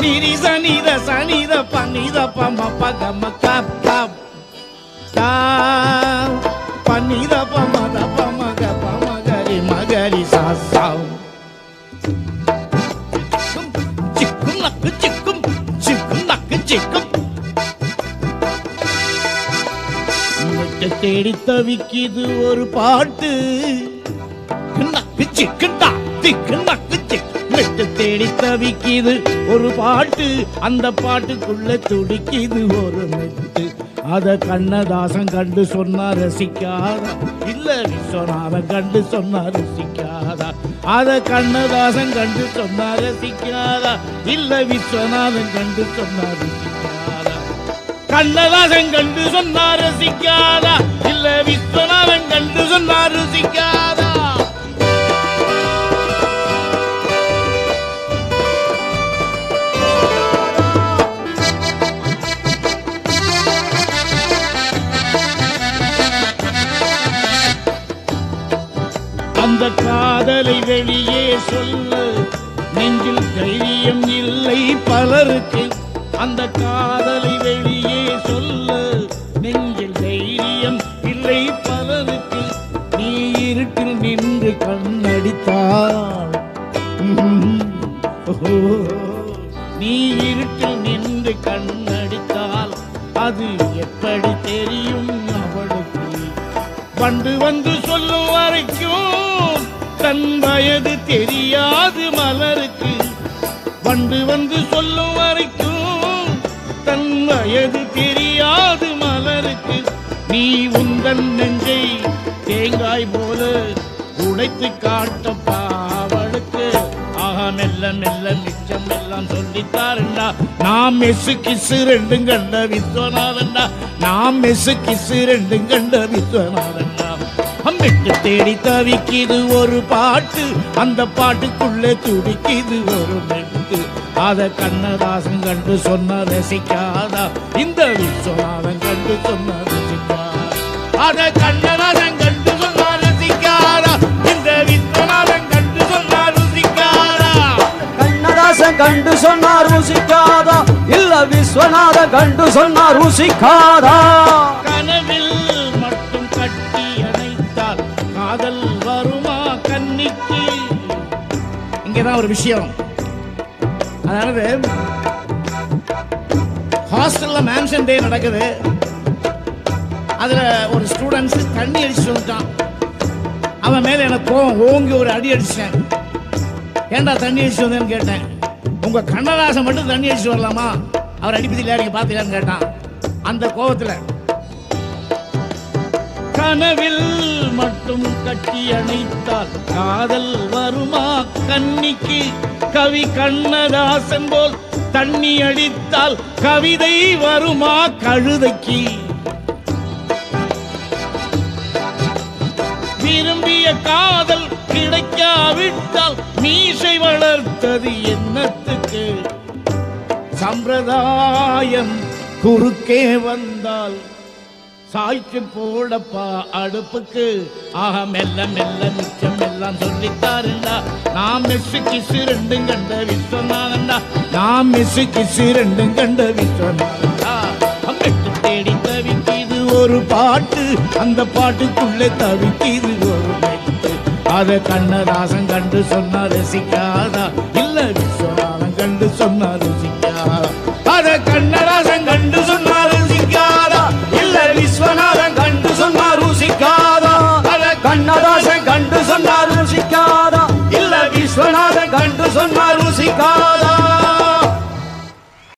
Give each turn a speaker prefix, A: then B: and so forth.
A: நிரி சனித சனித பனித பம பகம cup cup பனித பமத பமக பமகரி மகரி சாசாவ் சிக்கும் நக்கு சிக்கும் சிக்கும் நக்கு சிக்கும் தேடி தவிக்கிது ஒரு பாட்டு நக்கு சிக்குண்டா திக்கு நக்கு சிக்கு தேடி தவிக்கிது ஒரு பாட்டு அந்த பாட்டுக்குள்ள துடிக்கிது ஒரு மெட்டு அத கண்ணதாசன் கண்டு சொன்னா ரசிக்காதா இல்ல விஸ்வநாதன் கண்டு சொன்னா ரசிக்காதா அத கண்ணதாசன் கண்டு சொன்னா ரசிக்காதா இல்ல விஸ்வநாதன் கண்டு சொன்னா ரசிக்காதா கண்ணதாசன் கண்டு சொன்னா ரசிக்காதா இல்ல விஸ்வநாதன் கண்டு சொன்னா ரசிக்காதா அந்த காதலை வெளியே சொல்ல நெஞ்சில் தைரியம் இல்லை பலருக்கு அந்த காதலை வெளியே சொல்ல நெஞ்சில் தைரியம் இல்லை பலருக்கு நீ இருட்டில் நின்று கண்ணடித்தாள் நீ இருட்டில் நின்று கண்ணடித்தால் அது எப்படி தெரியும் அவளுக்கு பண்டு வந்து சொல்லும் வரைக்கும் தன் வயது தெரியாது மலருக்கு பண்டு வந்து சொல்லும் வரைக்கும் தன் வயது தெரியாது மலருக்கு நீ உந்தன் நெஞ்சை தேங்காய் போல உடைத்து காட்டப்பா அவளுக்கு ஆஹா மெல்ல மெல்ல மிச்சம் எல்லாம் சொல்லித்தாருண்டா நாம் மெசு கிசு ரெண்டும் கண்ட விஸ்வநாதன்டா நாம் மெசு கிசு ரெண்டும் கண்ட விஸ்வநாதன்டா அம்மிட்டு தேடி தவிக்கிது ஒரு பாட்டு அந்த பாட்டுக்குள்ளே துடிக்கிது ஒரு மெட்டு அத கண்ணதாசன் கண்டு சொன்ன ரசிக்காதா இந்த விஸ்வநாதன் கண்டு சொன்ன ரசிக்காதா அத கண்ணதாசன் கண்டு சொன்ன ரசிக்காதா இந்த விஸ்வநாதன் கண்டு சொன்ன ருசிக்காதா
B: கண்ணதாசன் கண்டு சொன்ன ருசிக்காதா இல்ல விஸ்வநாதன் கண்டு சொன்ன ருசிக்காதா
A: கனவில் மட்டும் கட்டி அணைத்தால் காதல் வருமா கன்னிக்கு இங்கதான் ஒரு விஷயம் அதாவது ஹாஸ்டல்ல மேன்ஷன் டே நடக்குது அதுல ஒரு ஸ்டூடெண்ட்ஸ் தண்ணி அடிச்சு வந்துட்டான் அவன் மேல எனக்கு கோவம் ஓங்கி ஒரு அடி அடிச்சேன் ஏன்டா தண்ணி அடிச்சு வந்தேன்னு கேட்டேன் உங்க கண்ணதாசன் மட்டும் தண்ணி அடிச்சு வரலாமா அவர் அடிப்பதில் நீங்க பாத்தீங்கன்னு கேட்டான் அந்த கோபத்துல கனவில் மட்டும் கட்டி அணைத்தால் காதல் வருமா கன்னிக்கு கவி கண்ணதாசன் போல் தண்ணி அடித்தால் கவிதை வருமா கழுதைக்கு விரும்பிய காதல் கிடைக்காவிட்டால் மீசை வளர்த்தது என்னத்துக்கு சம்பிரதாயம் குறுக்கே வந்தால் சாய்க்கு போடப்பா அடுப்புக்கு ஆக மெல்ல மெல்ல மிச்சம் எல்லாம் சொல்லித்தாருண்டா நாம் மெசு கிசு ரெண்டும் கண்ட விஸ்வநாதன்டா நாம் மெசு கிசு ரெண்டும் கண்ட விஸ்வநாதன்டா அம்மிட்டு தேடி தவிக்கிது ஒரு பாட்டு அந்த பாட்டுக்குள்ளே தவிக்கிது ஒரு மெட்டு அத கண்ணதாசன் கண்டு சொன்னா ரசிக்காதா இல்ல விஸ்வநாதன் கண்டு சொன்னா ரசிக்காதா அத கண்ணதாசன் கண்டு சொன்னா ரசிக்காதா இல்ல விஸ்வநாதன் கண்டு சொன்னா ருசிக்காதா அத
B: கண்ணதாசன் கண்டு சொன்ன ருசிக்காதா
A: இல்ல விஸ்வநாதன் கண்டு சொன்னா ருசிக்காதா